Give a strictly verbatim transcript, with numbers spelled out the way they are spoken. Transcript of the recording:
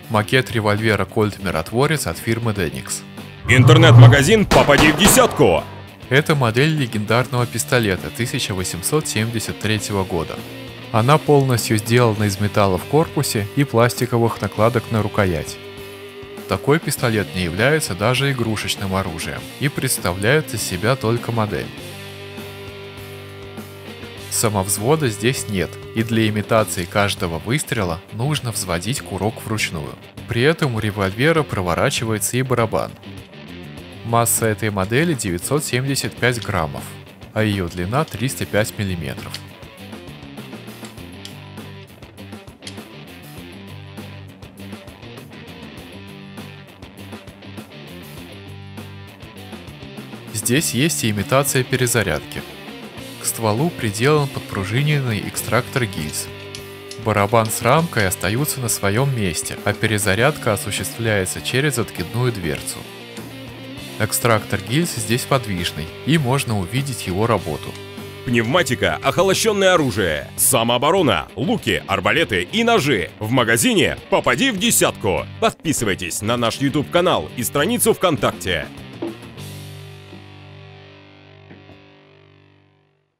Макет револьвера Colt Миротворец от фирмы Денникс. Интернет-магазин «Попади в десятку». Это модель легендарного пистолета тысяча восемьсот семьдесят третьего года. Она полностью сделана из металла в корпусе и пластиковых накладок на рукоять. Такой пистолет не является даже игрушечным оружием и представляет из себя только модель. Самовзвода здесь нет, и для имитации каждого выстрела нужно взводить курок вручную. При этом у револьвера проворачивается и барабан. Масса этой модели девятьсот семьдесят пять граммов, а ее длина триста пять миллиметров. Здесь есть и имитация перезарядки. К стволу приделан подпружиненный экстрактор гильз. Барабан с рамкой остаются на своем месте, а перезарядка осуществляется через откидную дверцу. Экстрактор гильз здесь подвижный, и можно увидеть его работу. Пневматика, охолощенное оружие, самооборона, луки, арбалеты и ножи. В магазине «Попади в десятку». Подписывайтесь на наш YouTube канал и страницу ВКонтакте.